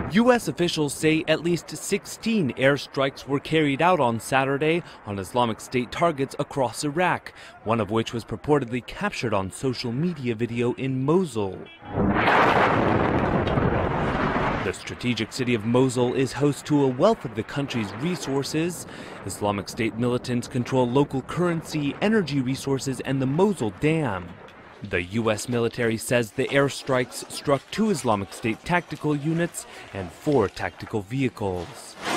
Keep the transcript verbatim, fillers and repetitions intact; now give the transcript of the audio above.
U S officials say at least sixteen airstrikes were carried out on Saturday on Islamic State targets across Iraq, one of which was purportedly captured on social media video in Mosul. The strategic city of Mosul is host to a wealth of the country's resources. Islamic State militants control local currency, energy resources, and the Mosul Dam. The U S military says the airstrikes struck two Islamic State tactical units and four tactical vehicles.